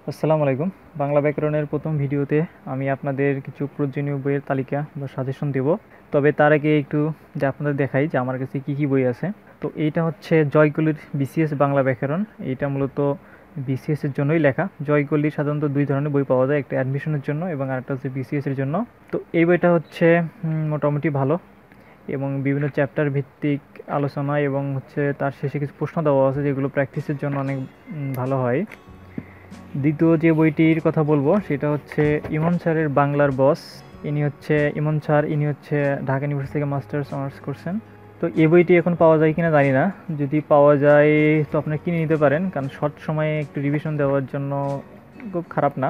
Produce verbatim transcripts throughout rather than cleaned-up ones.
আসসালামু আলাইকুম। বাংলা ব্যাকরণের প্রথম ভিডিওতে আমি আপনাদের কিছু প্রয়োজনীয় বইয়ের তালিকা বা সাজেশন দেব। তবে তার আগে একটু যে আপনাদের দেখাই যে আমার কাছে কী কী বই আছে। তো এইটা হচ্ছে জয়কলির বিসিএস বাংলা ব্যাকরণ। এইটা মূলত বিসিএস এর জন্যই লেখা। জয়কলির সাধারণত দুই ধরনের বই পাওয়া যায়, একটা অ্যাডমিশনের জন্য এবং আরেকটা হচ্ছে বিসিএস এর জন্য। তো এই বইটা হচ্ছে উম, মোটামুটি ভালো এবং বিভিন্ন চ্যাপ্টার ভিত্তিক আলোচনা এবং হচ্ছে তার শেষে কিছু প্রশ্ন দেওয়া আছে যেগুলো প্র্যাকটিসের জন্য অনেক উম, ভালো হয়। দ্বিতীয় যে বইটির কথা বলবো সেটা হচ্ছে ইমন স্যারের বাংলার বস। ইনি হচ্ছে ইমন স্যার, ইনি হচ্ছে ঢাকা ইউনিভার্সিটি থেকে মাস্টার্স অনার্স করছেন। তো এই বইটি এখন পাওয়া যায় কিনা জানি না, যদি পাওয়া যায় তো আপনারা কিনে নিতে পারেন, কারণ শর্ট সময়ে একটু রিভিশন দেওয়ার জন্য খুব খারাপ না।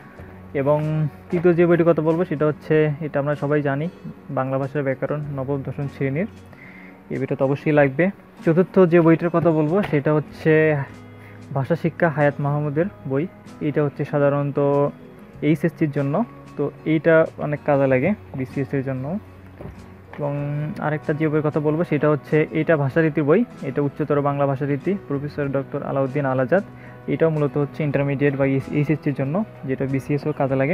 এবং তৃতীয় যে বইটির কথা বলবো সেটা হচ্ছে, এটা আমরা সবাই জানি, বাংলা ভাষার ব্যাকরণ নবম দশম শ্রেণীর। এই বইটা তো অবশ্যই লাগবে। চতুর্থ যে বইটার কথা বলবো সেটা হচ্ছে ভাষা শিক্ষা হায়াত মাহমুদের বই। এইটা হচ্ছে সাধারণত এইচএসসির জন্য, তো এইটা অনেক কাজে লাগে বিসিএস এর জন্য। এবং আরেকটা যে বইয়ের কথা বলবো সেটা হচ্ছে এইটা ভাষারীতির বই। এটা উচ্চতর বাংলা ভাষারীতি, প্রফেসর ডক্টর আলাউদ্দিন আল আজাদ। এটাও মূলত হচ্ছে ইন্টারমিডিয়েট বা এইচএসসির জন্য, যেটা বিসিএসও কাজে লাগে।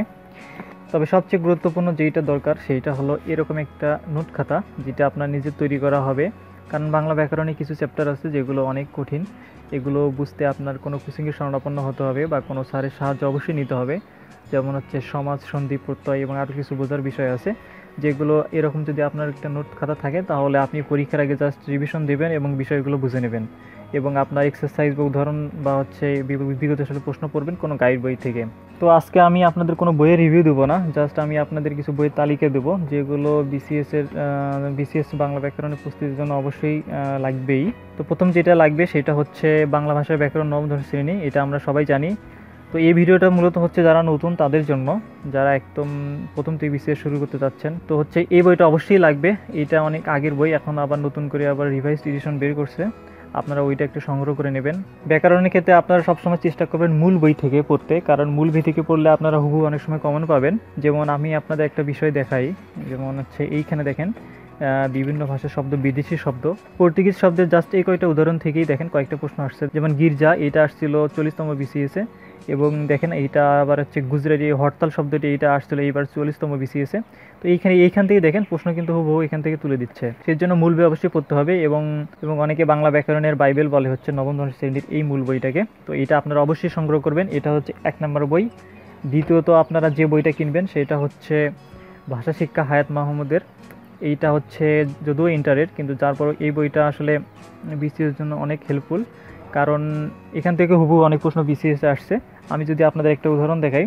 তবে সবচেয়ে গুরুত্বপূর্ণ যেইটা দরকার সেইটা হলো এরকম একটা নোট খাতা, যেটা আপনার নিজের তৈরি করা হবে। কারণ বাংলা ব্যাকরণে কিছু চ্যাপ্টার আছে যেগুলো অনেক কঠিন, এগুলো বুঝতে আপনার কোনো কোচিংয়ের শরণাপন্ন হতে হবে বা কোনো স্যারের সাহায্য অবশ্যই নিতে হবে। যেমন হচ্ছে সমাজ, সন্ধি, প্রত্যয় এবং আরও কিছু বোঝার বিষয় আছে, যেগুলো এরকম যদি আপনার একটা নোট খাতা থাকে তাহলে আপনি পরীক্ষার আগে জাস্ট রিভিশন দেবেন এবং বিষয়গুলো বুঝে নেবেন। এবং আপনার এক্সারসাইজ বা উদাহরণ বা হচ্ছে বিগত সালে প্রশ্ন পড়বেন কোনো গাইড বই থেকে। তো আজকে আমি আপনাদের কোনো বইয়ের রিভিউ দেবো না, জাস্ট আমি আপনাদের কিছু বইয়ের তালিকা দেবো যেগুলো বিসিএস এর বিসিএস বাংলা ব্যাকরণের প্রস্তুতির জন্য অবশ্যই লাগবেই। তো প্রথম যেটা লাগবে সেটা হচ্ছে বাংলা ভাষার ব্যাকরণ নবম দশম শ্রেণী, এটা আমরা সবাই জানি। তো এই ভিডিওটা মূলত হচ্ছে যারা নতুন তাদের জন্য, যারা একদম প্রথম থেকে বিসিএস শুরু করতে চাচ্ছেন, তো হচ্ছে এই বইটা অবশ্যই লাগবে। এটা অনেক আগের বই, এখন আবার নতুন করে আবার রিভাইজড এডিশন বের করছে, আপনারা ওইটা একটু সংগ্রহ করে নেবেন। ব্যাকরণের ক্ষেত্রে আপনারা সবসময় চেষ্টা করবেন মূল বই থেকে পড়তে, কারণ মূল বই থেকে পড়লে আপনারা হুবহু অনেক সময় কমন পাবেন। যেমন আমি আপনাদের একটা বিষয় দেখাই, যেমন হচ্ছে এইখানে দেখেন বিভিন্ন ভাষার শব্দ, বিদেশি শব্দ, পর্তুগিজ শব্দের জাস্ট এই কয়েকটা উদাহরণ থেকেই দেখেন কয়েকটা প্রশ্ন আসছে। যেমন গির্জা, এটা আসছিল চল্লিশতম বিসিএসে। এবং দেখেন এইটা আবার হচ্ছে গুজরাটি হরতাল শব্দটি, এইটা আসছিল এইবার চল্লিশতম বিসিএসে। তো এইখানে এইখান থেকে দেখেন প্রশ্ন কিন্তু হুবহু এখান থেকে তুলে দিচ্ছে, সেই জন্য মূল বই অবশ্যই পড়তে হবে। এবং এবং অনেকে বাংলা ব্যাকরণের বাইবেল বলে হচ্ছে নবম দশম শ্রেণীর এই মূল বইটাকে। তো এটা আপনারা অবশ্যই সংগ্রহ করবেন, এটা হচ্ছে এক নম্বর বই। দ্বিতীয়ত আপনারা যে বইটা কিনবেন সেটা হচ্ছে ভাষা শিক্ষা হায়াত মাহমুদের। এইটা হচ্ছে যদিও ইন্টারের, কিন্তু তারপর এই বইটা আসলে বিসিএস জন্য অনেক হেল্পফুল, কারণ এখান থেকে হুবহু অনেক প্রশ্ন বিসিএসে আসছে। আমি যদি আপনাদের একটা উদাহরণ দেখাই,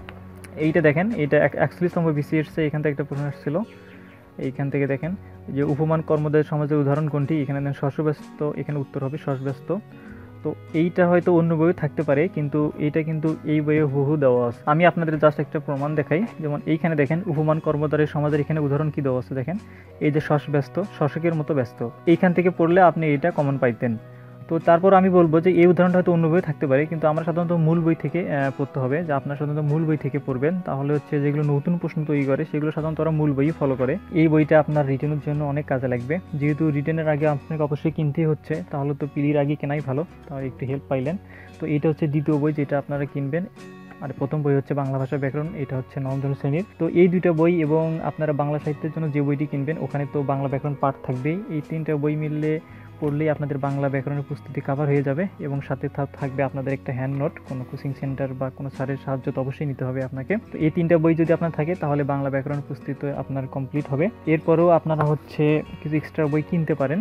এইটা দেখেন, এইটা একচল্লিশতম বিসিএসে এখান থেকে একটা প্রশ্ন আসছিল। এইখান থেকে দেখেন যে উপমান কর্মদের সমাজের উদাহরণ কোনটি, এখানে দেন শস্যব্যস্ত, এখানে উত্তর হবে শস্যব্যস্ত। তো এইটা হয়তো অন্য বইয়ে থাকতে পারে, কিন্তু এইটা কিন্তু এই বইয়ে হুবহু দেওয়া আছে। আমি আপনাদের জাস্ট একটা প্রমাণ দেখাই, যেমন এইখানে দেখেন উপমান কর্মধারের সমাজের এখানে উদাহরণ কি দেওয়া আছে দেখেন, এই যে শস ব্যস্ত, শশকের মতো ব্যস্ত, এইখান থেকে পড়লে আপনি এটা কমন পাইতেন। তো তারপর আমি বলবো যে এই উদাহরণটা হয়তো অন্য বই থাকতে পারে, কিন্তু আমরা সাধারণত মূল বই থেকে পড়তে হবে, যে আপনার সাধারণত মূল বই থেকে পড়বেন, তাহলে হচ্ছে যেগুলো নতুন প্রশ্ন তৈরি করে সেগুলো সাধারণত ওরা মূল বই ফলো করে। এই বইটা আপনার রিটেনের জন্য অনেক কাজে লাগবে, যেহেতু রিটেনের আগে আপনাকে অবশ্যই কিনতেই হচ্ছে, তাহলে তো পিলির আগে কেনাই ভালো, তাহলে একটু হেল্প পাইলেন। তো এটা হচ্ছে দ্বিতীয় বই যেটা আপনারা কিনবেন। আর প্রথম বই হচ্ছে বাংলা ভাষা ব্যাকরণ, এটা হচ্ছে নবম দশম শ্রেণীর। তো এই দুইটা বই এবং আপনারা বাংলা সাহিত্যের জন্য যে বইটি কিনবেন ওখানে তো বাংলা ব্যাকরণ পাঠ থাকবেই, এই তিনটা বই মিললে পড়লেই আপনাদের বাংলা ব্যাকরণের প্রস্তুতি কভার হয়ে যাবে। এবং সাথে থাকবে আপনাদের একটা হ্যান্ড নোট, কোনো কোচিং সেন্টার বা কোনো স্যারের সাহায্য তো অবশ্যই নিতে হবে আপনাকে। তো এই তিনটা বই যদি আপনার থাকে তাহলে বাংলা ব্যাকরণ প্রস্তুতি আপনার কমপ্লিট হবে। এরপরেও আপনারা হচ্ছে কিছু এক্সট্রা বই কিনতে পারেন,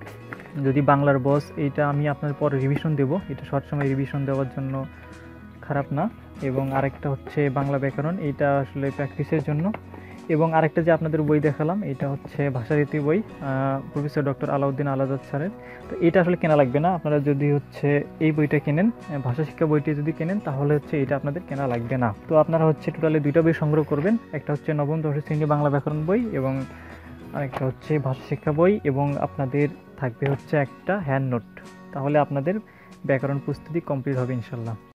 যদি বাংলার বস, এইটা আমি আপনার পরে রিভিশন দেবো, এটা শর্ট সময় রিভিশন দেওয়ার জন্য খারাপ না। এবং আরেকটা হচ্ছে বাংলা ব্যাকরণ, এইটা আসলে প্র্যাকটিসের জন্য। এবং আরেকটা যে আপনাদের বই দেখালাম এটা হচ্ছে ভাষারীতি বই, প্রফেসর ডক্টর আলাউদ্দিন আল আজাদ স্যারের। তো এটা আসলে কেনা লাগবে না, আপনারা যদি হচ্ছে এই বইটা কেনেন, ভাষা শিক্ষা বইটি যদি কেনেন তাহলে হচ্ছে এটা আপনাদের কেনা লাগবে না। তো আপনারা হচ্ছে টোটালি দুইটা বই সংগ্রহ করবেন, একটা হচ্ছে নবম দশম শ্রেণী বাংলা ব্যাকরণ বই এবং আরেকটা হচ্ছে ভাষা শিক্ষা বই, এবং আপনাদের থাকবে হচ্ছে একটা হ্যান্ড নোট, তাহলে আপনাদের ব্যাকরণ প্রস্তুতি কমপ্লিট হবে ইনশাল্লাহ।